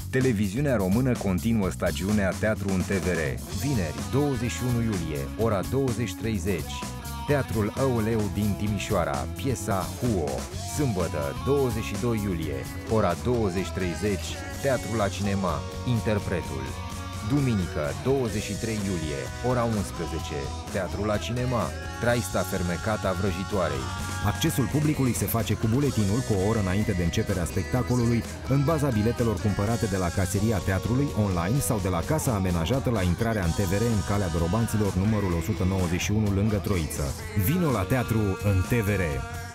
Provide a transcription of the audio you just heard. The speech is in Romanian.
Televiziunea română continuă stagiunea Teatru în TVR. Vineri, 21 iulie, ora 20:30. Teatrul Auleu din Timișoara, piesa Huo. Sâmbătă, 22 iulie, ora 20:30, Teatru la Cinema, Interpretul. Duminică, 23 iulie, ora 11, Teatru la Cinema, Traista fermecata vrăjitoarei. Accesul publicului se face cu buletinul cu o oră înainte de începerea spectacolului, în baza biletelor cumpărate de la caseria teatrului online sau de la casa amenajată la intrarea în TVR în calea Dorobanților numărul 191 lângă Troiță. Vino la teatru în TVR!